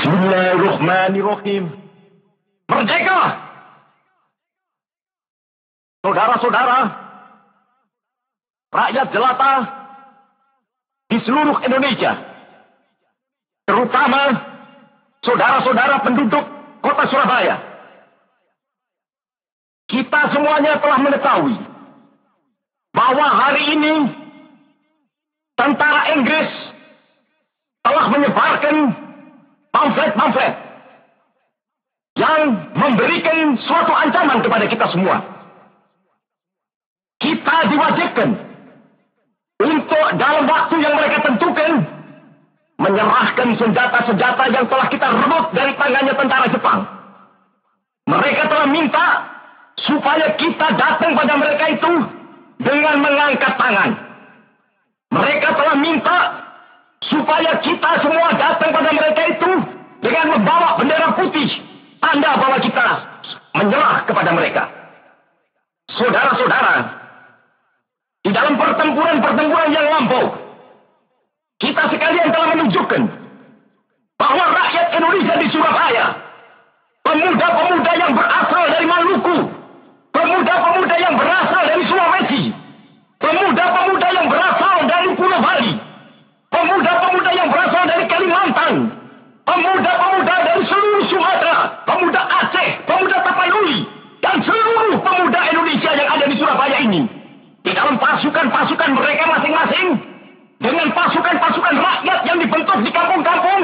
Bismillahirrahmanirrahim. Merdeka! Saudara-saudara, rakyat jelata di seluruh Indonesia, terutama saudara-saudara penduduk kota Surabaya, kita semuanya telah mengetahui bahwa hari ini tentara Inggris telah menyebarkan pamflet-pamflet yang memberikan suatu ancaman kepada kita semua. Kita diwajibkan untuk dalam waktu yang mereka tentukan menyerahkan senjata-senjata yang telah kita rebut dari tangannya tentara Jepang. Mereka telah minta supaya kita datang pada mereka itu dengan mengangkat tangan. Mereka telah minta supaya kita semua datang pada mereka itu dengan membawa bendera putih, tanda bahwa kita menyerah kepada mereka. Saudara-saudara, di dalam pertempuran-pertempuran yang lampau, kita sekalian telah menunjukkan bahwa rakyat Indonesia di Surabaya, pemuda-pemuda yang berasal dari Maluku, pemuda-pemuda yang berasal dari Sulawesi, pemuda-pemuda yang berasal dari Pulau Bali, pemuda-pemuda yang berasal dari Kalimantan, pemuda-pemuda dari seluruh Sumatera, pemuda Aceh, pemuda Tapanuli, dan seluruh pemuda Indonesia yang ada di Surabaya ini, di dalam pasukan-pasukan mereka masing-masing, dengan pasukan-pasukan rakyat yang dibentuk di kampung-kampung,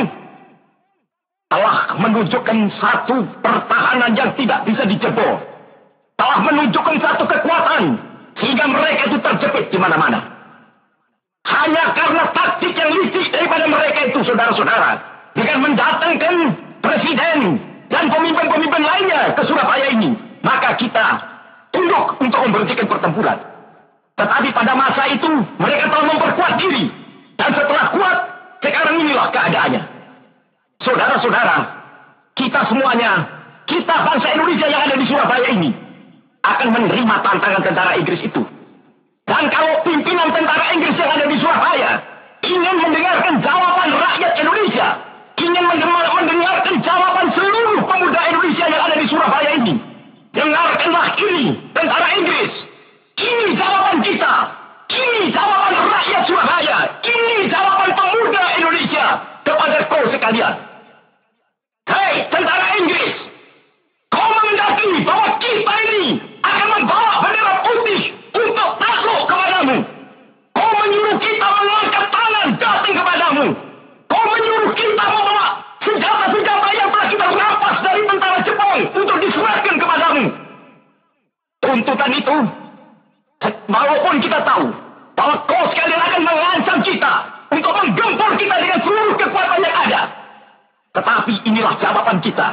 telah menunjukkan satu pertahanan yang tidak bisa dijebol, telah menunjukkan satu kekuatan, sehingga mereka itu terjepit di mana-mana. Hanya karena taktik yang licik daripada mereka itu, saudara-saudara, dengan mendatangkan presiden dan pemimpin-pemimpin lainnya ke Surabaya ini, maka kita tunduk untuk memberhentikan pertempuran. Tetapi pada masa itu, mereka telah memperkuat diri. Dan setelah kuat, sekarang inilah keadaannya. Saudara-saudara, kita semuanya, kita bangsa Indonesia yang ada di Surabaya ini, akan menerima tantangan tentara Inggris itu. Dan kalau pimpinan tentara Inggris yang ada di Surabaya ingin mendengarkan jawaban rakyat Indonesia, ingin mendengarkan jawaban seluruh pemuda Indonesia yang ada di Surabaya ini, dengarkanlah ini, tentara Inggris. Ini jawaban kita. Ini jawaban rakyat Surabaya. Ini jawaban pemuda Indonesia kepada kau sekalian. Hei, tentara Inggris, kau menghendaki bahwa kita ini akan membawa bendera putih untuk takluk kepadamu. Kau menyuruh kita mengangkat tangan datang kepadamu. Kau menyuruh kita membawa senjata-senjata yang telah kita rampas dari tentara Jepang untuk diserahkan kepadamu. Tuntutan itu, walaupun kita tahu bahwa kau sekalian akan mengancam kita untuk menggempur kita dengan seluruh kekuatan yang ada, tetapi inilah jawaban kita.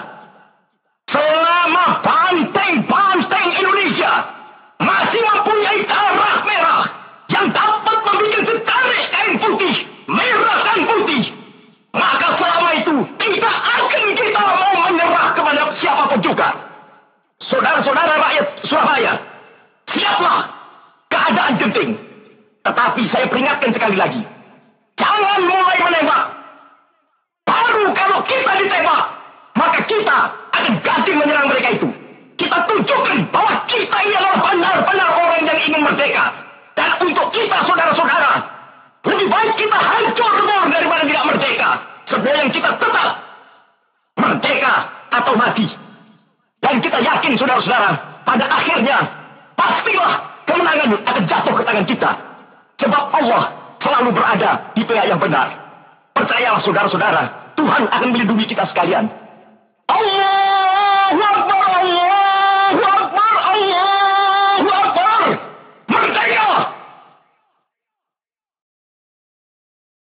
Selama banteng-banteng Indonesia masih mempunyai darah merah yang dapat membuat setarik kain putih, merah dan putih, maka selama itu tidak akan kita mau menyerah kepada siapapun juga. Saudara-saudara rakyat Surabaya, siaplah keadaan genting. Tetapi saya peringatkan sekali lagi, jangan mulai menembak. Baru kalau kita ditembak, maka kita akan ganti menyerang mereka itu. Kita tunjukkan bahwa kita ini adalah benar-benar orang yang ingin merdeka. Dan untuk kita, saudara-saudara, lebih baik kita hancur lebur daripada tidak merdeka, sebelum kita tetap merdeka atau mati. Dan kita yakin, saudara-saudara, pada akhirnya pastilah kemenangan akan jatuh ke tangan kita. Sebab Allah selalu berada di pihak yang benar. Percayalah, saudara-saudara, Tuhan akan melindungi kita sekalian. Allah